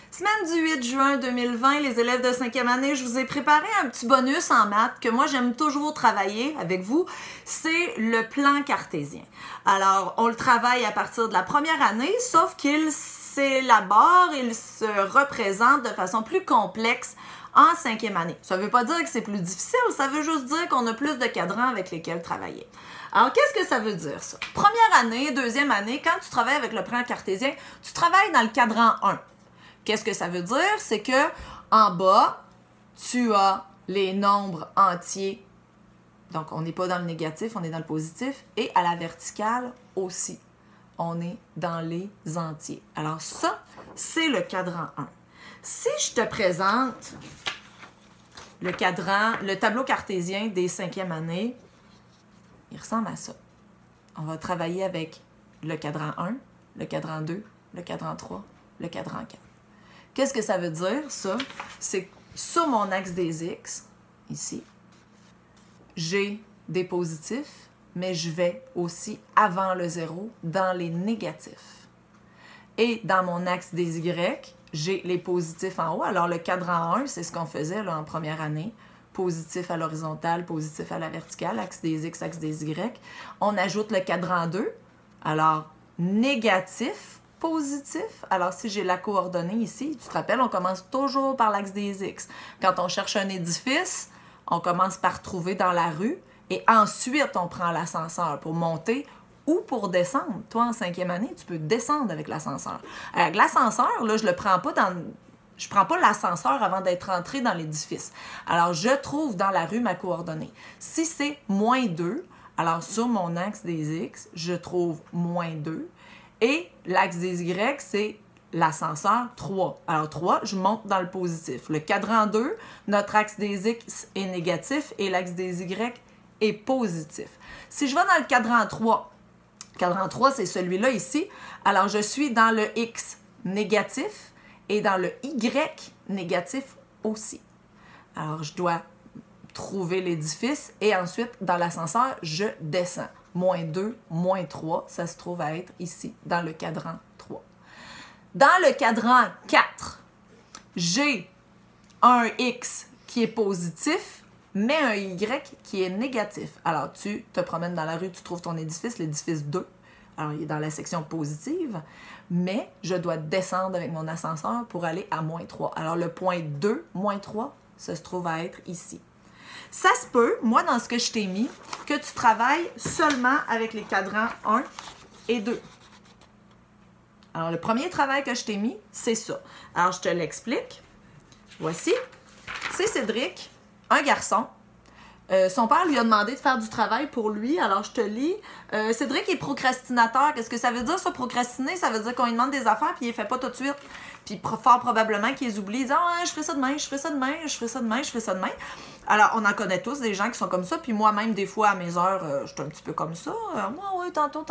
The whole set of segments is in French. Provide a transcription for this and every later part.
Semaine du 8 juin 2020, les élèves de 5e année, je vous ai préparé un petit bonus en maths que moi j'aime toujours travailler avec vous, c'est le plan cartésien. Alors, on le travaille à partir de la première année, sauf qu'il s'élabore, il se représente de façon plus complexe en 5e année. Ça ne veut pas dire que c'est plus difficile, ça veut juste dire qu'on a plus de cadrans avec lesquels travailler. Alors, qu'est-ce que ça veut dire, ça? Première année, deuxième année, quand tu travailles avec le plan cartésien, tu travailles dans le cadran 1. Qu'est-ce que ça veut dire? C'est que en bas, tu as les nombres entiers. Donc, on n'est pas dans le négatif, on est dans le positif. Et à la verticale aussi, on est dans les entiers. Alors ça, c'est le cadran 1. Si je te présente le tableau cartésien des 5e années, il ressemble à ça. On va travailler avec le cadran 1, le cadran 2, le cadran 3, le cadran 4. Qu'est-ce que ça veut dire, ça? C'est que sur mon axe des X, ici, j'ai des positifs, mais je vais aussi avant le 0 dans les négatifs. Et dans mon axe des Y, j'ai les positifs en haut. Alors, le cadran 1, c'est ce qu'on faisait là, en première année. Positif à l'horizontale, positif à la verticale, axe des X, axe des Y. On ajoute le cadran 2. Alors, négatif, positif. Alors, si j'ai la coordonnée ici, tu te rappelles, on commence toujours par l'axe des X. Quand on cherche un édifice, on commence par trouver dans la rue et ensuite, on prend l'ascenseur pour monter ou pour descendre. Toi, en 5e année, tu peux descendre avec l'ascenseur. Avec l'ascenseur, là, je le prends pas dans... Je ne prends pas l'ascenseur avant d'être entré dans l'édifice. Alors, je trouve dans la rue ma coordonnée. Si c'est moins 2, alors sur mon axe des X, je trouve moins 2. Et l'axe des Y, c'est l'ascenseur 3. Alors, 3, je monte dans le positif. Le cadran 2, notre axe des X est négatif et l'axe des Y est positif. Si je vais dans le cadran 3, c'est celui-là ici. Alors, je suis dans le X négatif et dans le Y négatif aussi. Alors, je dois trouver l'édifice et ensuite, dans l'ascenseur, je descends. Moins 2, moins 3, ça se trouve à être ici, dans le cadran 3. Dans le cadran 4, j'ai un X qui est positif, mais un Y qui est négatif. Alors, tu te promènes dans la rue, tu trouves ton édifice, l'édifice 2. Alors, il est dans la section positive, mais je dois descendre avec mon ascenseur pour aller à moins 3. Alors, le point 2, moins 3, ça se trouve à être ici. Ça se peut, moi, dans ce que je t'ai mis, que tu travailles seulement avec les cadrans 1 et 2. Alors, le premier travail que je t'ai mis, c'est ça. Alors, je te l'explique. Voici. C'est Cédric, un garçon. Son père lui a demandé de faire du travail pour lui. Alors, je te lis. Cédric est procrastinateur. Qu'est-ce que ça veut dire, ça, procrastiner? Ça veut dire qu'on lui demande des affaires puis il les fait pas tout de suite. Puis, fort probablement qu'il les oublie. Il dit « Ah, je ferai ça demain, je ferai ça demain, je ferai ça demain, je ferai ça demain. » Alors, on en connaît tous des gens qui sont comme ça. Puis moi-même, des fois, à mes heures, je suis un petit peu comme ça. Moi, oui, tantôt.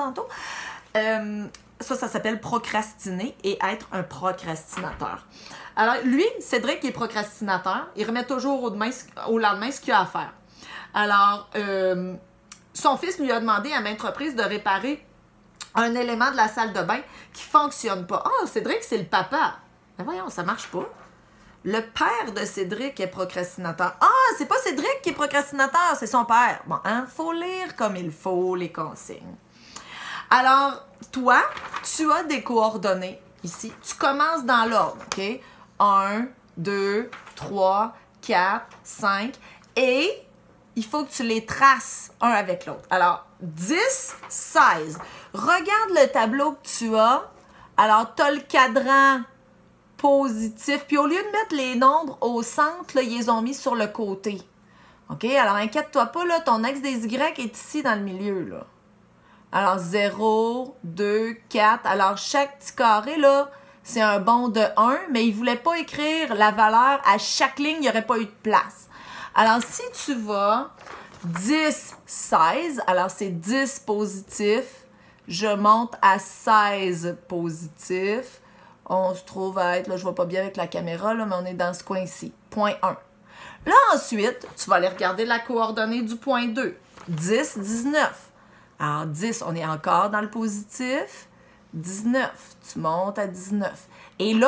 Ça s'appelle procrastiner et être un procrastinateur. Alors, lui, Cédric, il est procrastinateur. Il remet toujours au lendemain ce qu'il a à faire. Alors, son fils lui a demandé à maintes reprises de réparer un élément de la salle de bain qui ne fonctionne pas. Ah, Cédric, c'est le papa. Mais voyons, ça ne marche pas. Le père de Cédric est procrastinateur. Ah, c'est pas Cédric qui est procrastinateur, c'est son père. Bon, hein, faut lire comme il faut les consignes. Alors, toi, tu as des coordonnées ici. Tu commences dans l'ordre, OK? 1, 2, 3, 4, 5 et il faut que tu les traces un avec l'autre. Alors, 10, 16. Regarde le tableau que tu as. Alors, tu as le cadran positif. Puis, au lieu de mettre les nombres au centre, là, ils les ont mis sur le côté. OK? Alors, inquiète-toi pas, là, ton axe des Y est ici dans le milieu, là. Alors, 0, 2, 4. Alors, chaque petit carré, là, c'est un bond de 1, mais il ne voulait pas écrire la valeur à chaque ligne, il n'y aurait pas eu de place. Alors, si tu vas 10, 16, alors c'est 10 positif, je monte à 16 positif. On se trouve à être, là, je ne vois pas bien avec la caméra, là, mais on est dans ce coin-ci, point 1. Là, ensuite, tu vas aller regarder la coordonnée du point 2, 10, 19. Alors, 10, on est encore dans le positif. 19, tu montes à 19. Et là,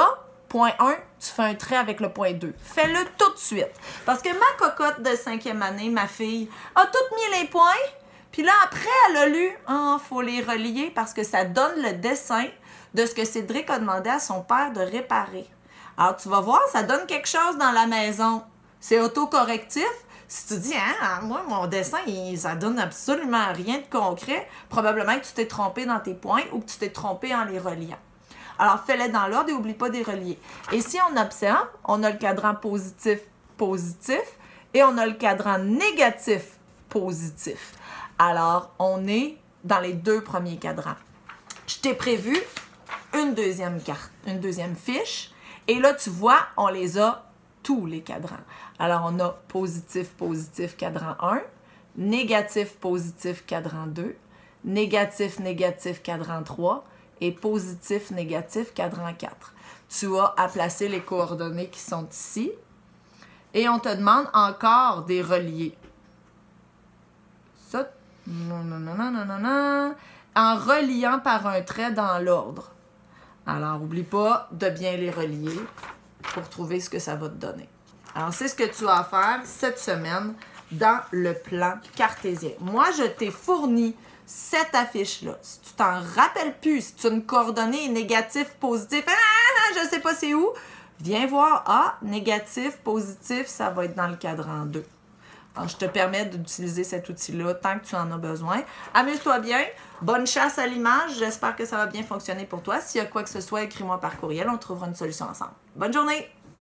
point 1, tu fais un trait avec le point 2. Fais-le tout de suite. Parce que ma cocotte de 5e année, ma fille, a tout mis les points. Puis là, après, elle a lu, faut les relier parce que ça donne le dessin de ce que Cédric a demandé à son père de réparer. Alors, tu vas voir, ça donne quelque chose dans la maison. C'est autocorrectif. Si tu dis, moi, mon dessin, ça donne absolument rien de concret, probablement que tu t'es trompé dans tes points ou que tu t'es trompé en les reliant. Alors, fais-les dans l'ordre et n'oublie pas de les relier. Et si on observe, on a le cadran positif, positif, et on a le cadran négatif, positif. Alors, on est dans les 2 premiers cadrans. Je t'ai prévu une deuxième carte, une deuxième fiche, et là, tu vois, on les a tous les cadrans. Alors, on a positif, positif, cadran 1, négatif, positif, cadran 2, négatif, négatif, cadran 3 et positif, négatif, cadran 4. Tu as à placer les coordonnées qui sont ici et on te demande encore des reliés. Ça, en reliant par un trait dans l'ordre. Alors, n'oublie pas de bien les relier pour trouver ce que ça va te donner. Alors, c'est ce que tu as à faire cette semaine dans le plan cartésien. Moi, je t'ai fourni cette affiche-là. Si tu t'en rappelles plus, si tu as une coordonnée négatif, positif, je ne sais pas c'est où, viens voir, négatif, positif, ça va être dans le cadran 2. Alors, je te permets d'utiliser cet outil-là tant que tu en as besoin. Amuse-toi bien. Bonne chasse à l'image. J'espère que ça va bien fonctionner pour toi. S'il y a quoi que ce soit, écris-moi par courriel. On trouvera une solution ensemble. Bonne journée!